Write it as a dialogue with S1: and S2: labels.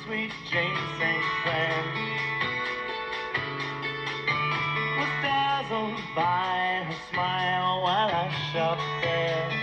S1: sweet Jane St. Clair was dazzled by her smile while I shopped there.